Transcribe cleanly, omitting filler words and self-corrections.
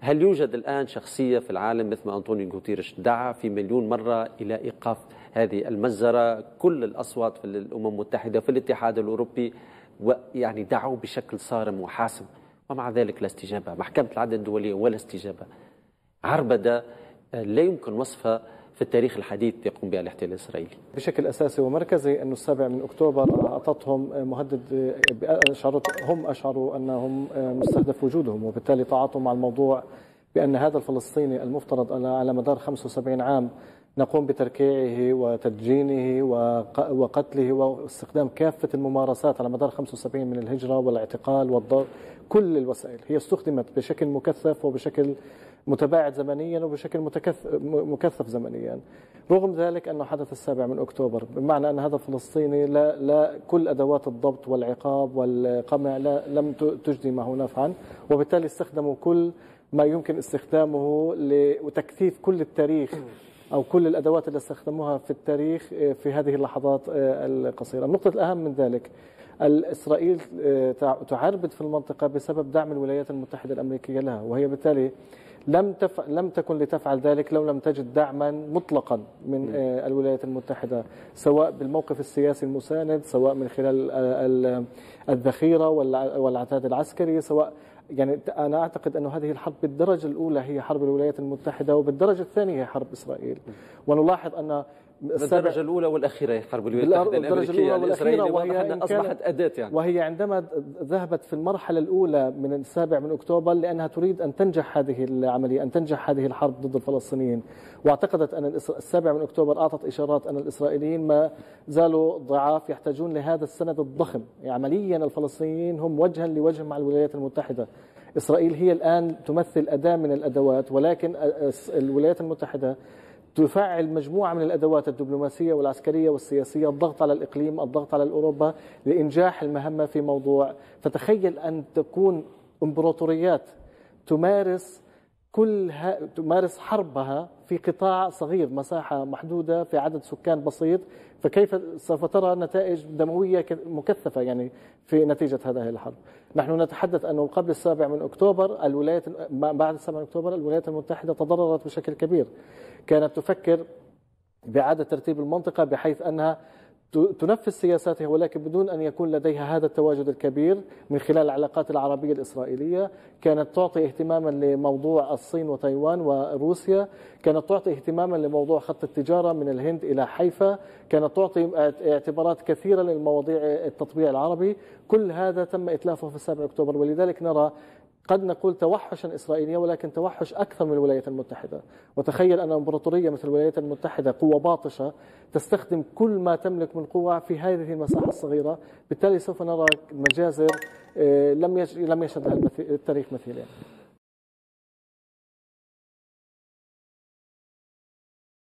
هل يوجد الآن شخصية في العالم مثل ما أنطونيو غوتيريش دعا في مليون مرة إلى إيقاف هذه المجزرة؟ كل الأصوات في الأمم المتحدة في الاتحاد الأوروبي ويعني دعوا بشكل صارم وحاسم، ومع ذلك لا استجابة. محكمة العدل الدولية ولا استجابة. عربدة لا يمكن وصفها في التاريخ الحديث يقوم بها الاحتلال الإسرائيلي. بشكل أساسي ومركزي أنه 7 أكتوبر أعطتهم مهدد، هم أشعروا أنهم مستهدف وجودهم، وبالتالي تعاطوا مع الموضوع بأن هذا الفلسطيني المفترض على مدار 75 عام نقوم بتركيعه وتدجينه وقتله واستخدام كافة الممارسات على مدار 75 من الهجرة والاعتقال والضرب. كل الوسائل هي استخدمت بشكل مكثف وبشكل متباعد زمنيا وبشكل مكثف زمنيا. رغم ذلك أنه حدث 7 أكتوبر، بمعنى أن هذا الفلسطيني لا كل أدوات الضبط والعقاب والقمع لم تجدي معه نفعا، وبالتالي استخدموا كل ما يمكن استخدامه لتكثيف كل التاريخ أو كل الأدوات اللي استخدموها في التاريخ في هذه اللحظات القصيرة. النقطة الأهم من ذلك، إسرائيل تعربد في المنطقة بسبب دعم الولايات المتحدة الأمريكية لها، وهي بالتالي لم تكن لتفعل ذلك لو لم تجد دعما مطلقا من الولايات المتحدة، سواء بالموقف السياسي المساند، سواء من خلال الذخيرة والعتاد العسكري، سواء يعني أنا أعتقد أن هذه الحرب بالدرجة الأولى هي حرب الولايات المتحدة، وبالدرجة الثانية هي حرب إسرائيل. ونلاحظ أن الدرجة الأولى والأخيرة هي حرب الولايات المتحدة الأمريكية الإسرائيلية، وهي أصبحت أداة يعني. وهي عندما ذهبت في المرحلة الأولى من 7 أكتوبر لأنها تريد أن تنجح هذه العملية، أن تنجح هذه الحرب ضد الفلسطينيين، واعتقدت أن 7 أكتوبر أعطت إشارات أن الإسرائيليين ما زالوا ضعاف، يحتاجون لهذا السند الضخم. يعني عمليا الفلسطينيين هم وجها لوجه مع الولايات المتحدة. إسرائيل هي الآن تمثل أداة من الأدوات، ولكن الولايات المتحدة تفعل مجموعة من الأدوات الدبلوماسية والعسكرية والسياسية، الضغط على الإقليم، الضغط على أوروبا لإنجاح المهمة في موضوع. فتخيل أن تكون إمبراطوريات تمارس حربها في قطاع صغير، مساحة محدودة، في عدد سكان بسيط، فكيف سوف ترى نتائج دموية مكثفة يعني في نتيجة هذه الحرب. نحن نتحدث أنه قبل 7 أكتوبر بعد 7 أكتوبر الولايات المتحدة تضررت بشكل كبير، كانت تفكر بإعادة ترتيب المنطقة بحيث أنها تنفذ سياساتها، ولكن بدون أن يكون لديها هذا التواجد الكبير من خلال العلاقات العربية الإسرائيلية. كانت تعطي اهتماما لموضوع الصين وتايوان وروسيا، كانت تعطي اهتماما لموضوع خط التجارة من الهند إلى حيفا، كانت تعطي اعتبارات كثيرة للمواضيع التطبيع العربي. كل هذا تم إتلافه في 7 أكتوبر، ولذلك نرى قد نقول توحشا إسرائيليا، ولكن توحش أكثر من الولايات المتحدة. وتخيل أن إمبراطورية مثل الولايات المتحدة، قوة باطشة تستخدم كل ما تملك من قوة في هذه المساحة الصغيرة، بالتالي سوف نرى مجازر لم يشهد التاريخ مثيلها.